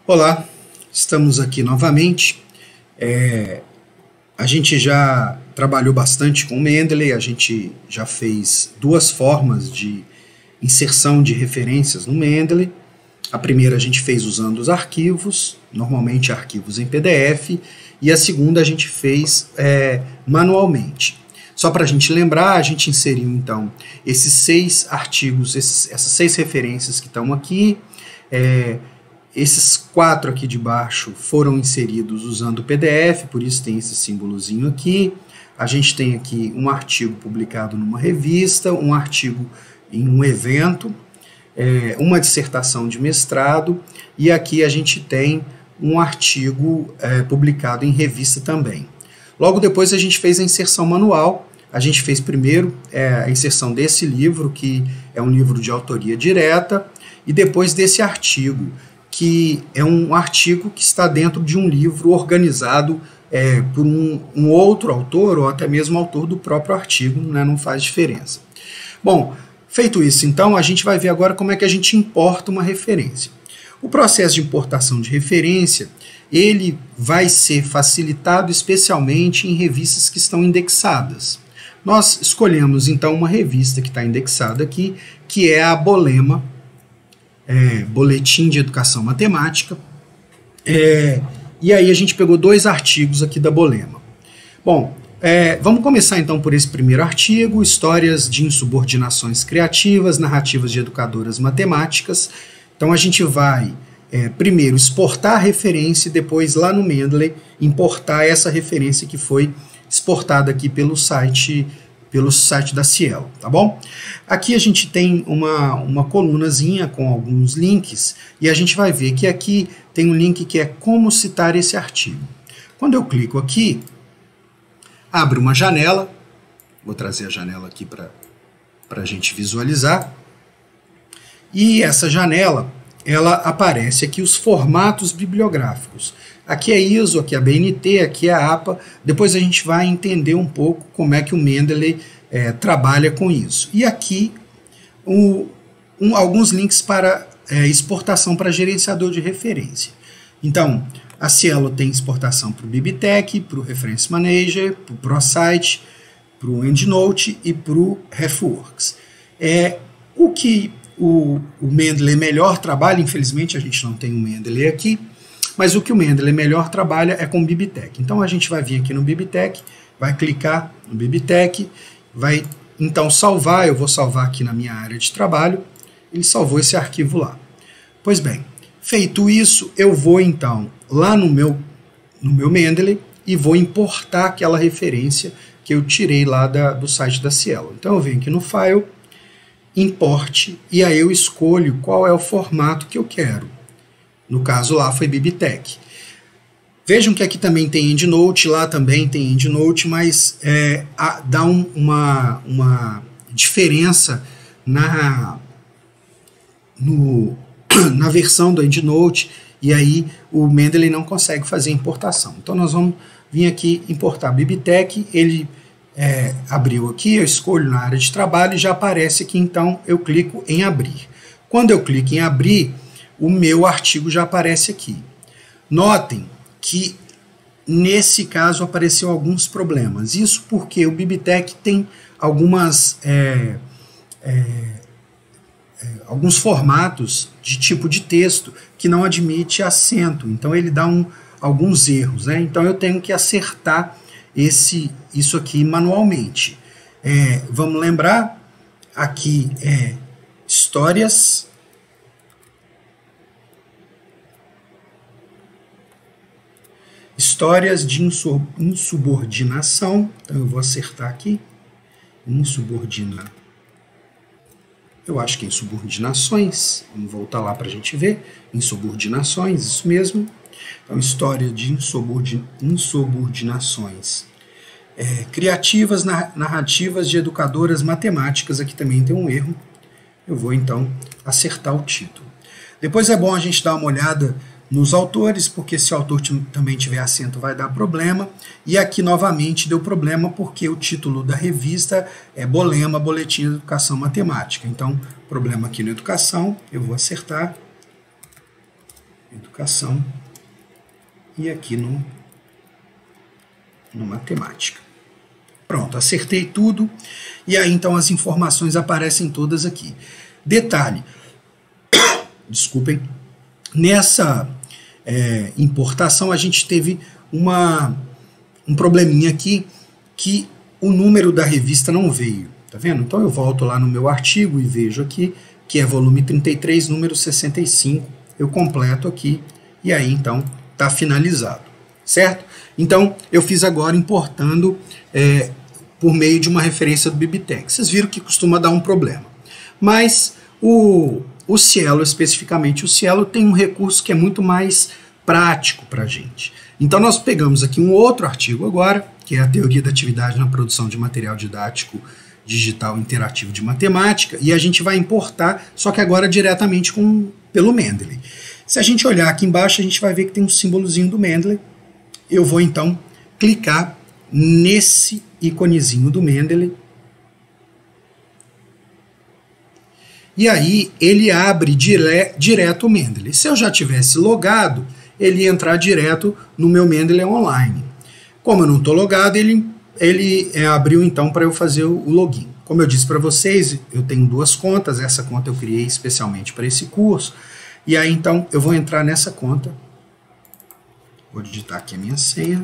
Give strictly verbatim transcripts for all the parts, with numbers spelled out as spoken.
Olá, estamos aqui novamente. É, a gente já trabalhou bastante com o Mendeley, a gente já fez duas formas de inserção de referências no Mendeley. A primeira a gente fez usando os arquivos, normalmente arquivos em P D F, e a segunda a gente fez é, manualmente. Só para a gente lembrar, a gente inseriu então esses seis artigos, esses, essas seis referências que estão aqui. É, esses quatro aqui de baixo foram inseridos usando o P D F, por isso tem esse símbolozinho aqui. A gente tem aqui um artigo publicado numa revista, um artigo em um evento, é, uma dissertação de mestrado, e aqui a gente tem um artigo é, publicado em revista também. Logo depois a gente fez a inserção manual. A gente fez primeiro é, a inserção desse livro, que é um livro de autoria direta, e depois desse artigo, que é um artigo que está dentro de um livro organizado é, por um, um outro autor, ou até mesmo autor do próprio artigo, né, não faz diferença. Bom, feito isso, então, a gente vai ver agora como é que a gente importa uma referência. O processo de importação de referência, ele vai ser facilitado especialmente em revistas que estão indexadas. Nós escolhemos, então, uma revista que está indexada aqui, que é a Bolema, É, Boletim de Educação Matemática, é, e aí a gente pegou dois artigos aqui da Bolema. Bom, é, vamos começar então por esse primeiro artigo, Histórias de Insubordinações Criativas, Narrativas de Educadoras Matemáticas. Então a gente vai é, primeiro exportar a referência e depois lá no Mendeley importar essa referência que foi exportada aqui pelo site pelo site da Cielo, tá bom? Aqui a gente tem uma, uma colunazinha com alguns links e a gente vai ver que aqui tem um link que é como citar esse artigo. Quando eu clico aqui, abre uma janela, vou trazer a janela aqui para a gente visualizar, e essa janela, ela aparece aqui os formatos bibliográficos. Aqui é I S O, aqui é a B N T, aqui é a A P A. Depois a gente vai entender um pouco como é que o Mendeley é, trabalha com isso. E aqui o, um, alguns links para é, exportação para gerenciador de referência. Então, a Cielo tem exportação para o BibTeX, para o Reference Manager, para o ProCite, para o EndNote e para o RefWorks. É, o que o, o Mendeley melhor trabalha, infelizmente a gente não tem o Mendeley aqui, mas o que o Mendeley melhor trabalha é com o BibTeX. Então a gente vai vir aqui no BibTeX, vai clicar no BibTeX, vai então salvar, eu vou salvar aqui na minha área de trabalho, ele salvou esse arquivo lá. Pois bem, feito isso, eu vou então lá no meu, no meu Mendeley e vou importar aquela referência que eu tirei lá da, do site da Cielo. Então eu venho aqui no File, Import, e aí eu escolho qual é o formato que eu quero. No caso lá foi BibTeX. Vejam que aqui também tem EndNote, lá também tem EndNote, mas é, a, dá um, uma, uma diferença na, no, na versão do EndNote, e aí o Mendeley não consegue fazer importação. Então nós vamos vir aqui importar BibTeX, ele é, abriu aqui, eu escolho na área de trabalho e já aparece aqui, então eu clico em abrir. Quando eu clico em abrir, o meu artigo já aparece aqui. Notem que nesse caso apareceu alguns problemas. Isso porque o BibTeX tem algumas, é, é, é, alguns formatos de tipo de texto que não admite acento. Então ele dá um, alguns erros, né? Então eu tenho que acertar esse, isso aqui manualmente. É, vamos lembrar, aqui é histórias Histórias de insubordinação, então eu vou acertar aqui, insubordina, eu acho que é insubordinações, vamos voltar lá para a gente ver, insubordinações, isso mesmo, então história de insubordinações, é, criativas, narrativas de educadoras matemáticas, aqui também tem um erro, eu vou então acertar o título. Depois é bom a gente dar uma olhada nos autores, porque se o autor também tiver acento vai dar problema, e aqui novamente deu problema porque o título da revista é Bolema, Boletim de Educação Matemática. Então, problema aqui na educação, eu vou acertar, educação e aqui no, no matemática. Pronto, acertei tudo e aí então as informações aparecem todas aqui. Detalhe, desculpem, nessa é, importação a gente teve uma, um probleminha aqui que o número da revista não veio, tá vendo? Então eu volto lá no meu artigo e vejo aqui que é volume trinta e três, número sessenta e cinco, eu completo aqui e aí então está finalizado, certo? Então eu fiz agora importando é, por meio de uma referência do BibTeX. Vocês viram que costuma dar um problema, mas o, o Cielo, especificamente o Cielo, tem um recurso que é muito mais prático para a gente. Então nós pegamos aqui um outro artigo agora, que é a Teoria da Atividade na Produção de Material Didático Digital Interativo de Matemática, e a gente vai importar, só que agora diretamente com, pelo Mendeley. Se a gente olhar aqui embaixo, a gente vai ver que tem um símbolozinho do Mendeley. Eu vou então clicar nesse iconezinho do Mendeley. E aí ele abre dire, direto o Mendeley. Se eu já tivesse logado, ele ia entrar direto no meu Mendeley online. Como eu não estou logado, ele, ele é, abriu então para eu fazer o, o login. Como eu disse para vocês, eu tenho duas contas. Essa conta eu criei especialmente para esse curso. E aí então eu vou entrar nessa conta. Vou digitar aqui a minha senha.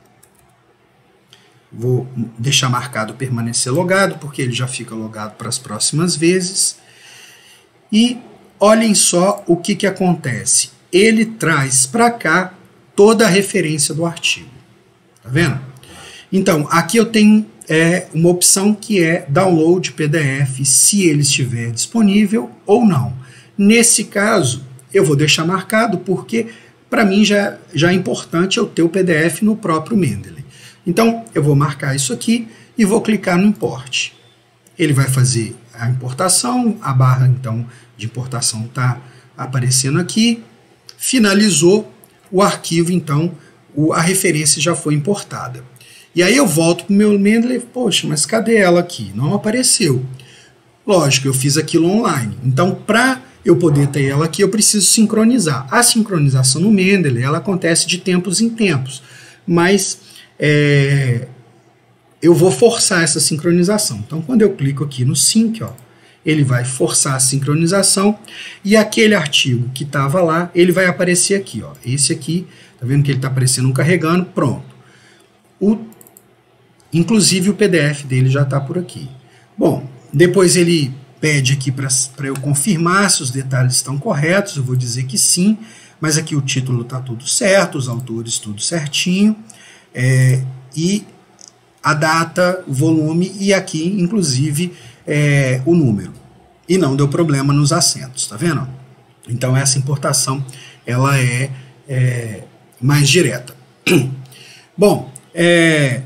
Vou deixar marcado permanecer logado, porque ele já fica logado para as próximas vezes. E olhem só o que, que acontece. Ele traz para cá toda a referência do artigo. Tá vendo? Então, aqui eu tenho é, uma opção que é download P D F, se ele estiver disponível ou não. Nesse caso, eu vou deixar marcado, porque para mim já, já é importante eu ter o P D F no próprio Mendeley. Então, eu vou marcar isso aqui e vou clicar no import. Ele vai fazer a importação, a barra então de importação está aparecendo aqui. Finalizou o arquivo, então o, a referência já foi importada. E aí eu volto para o meu Mendeley, poxa, mas cadê ela aqui? Não apareceu. Lógico, eu fiz aquilo online. Então, para eu poder ter ela aqui, eu preciso sincronizar. A sincronização no Mendeley, ela acontece de tempos em tempos, mas é, eu vou forçar essa sincronização. Então, quando eu clico aqui no Sync, ó, ele vai forçar a sincronização e aquele artigo que estava lá, ele vai aparecer aqui. Ó. Esse aqui, tá vendo que ele está aparecendo carregando? Pronto. O, inclusive o P D F dele já está por aqui. Bom, depois ele pede aqui para eu confirmar se os detalhes estão corretos. Eu vou dizer que sim, mas aqui o título está tudo certo, os autores tudo certinho. É, e a data, o volume e aqui, inclusive, é, o número. E não deu problema nos acentos, tá vendo? Então essa importação ela é, é mais direta. Bom, é,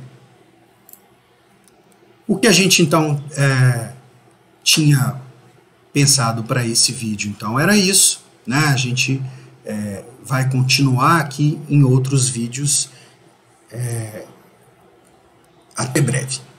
o que a gente então é, tinha pensado para esse vídeo então era isso, né? A gente é, vai continuar aqui em outros vídeos. É, até breve.